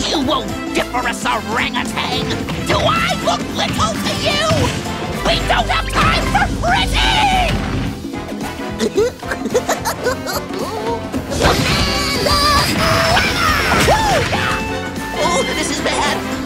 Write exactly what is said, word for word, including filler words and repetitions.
You vociferous orangutan! Do I look little to you? We don't have time for fretting! Oh, this is bad!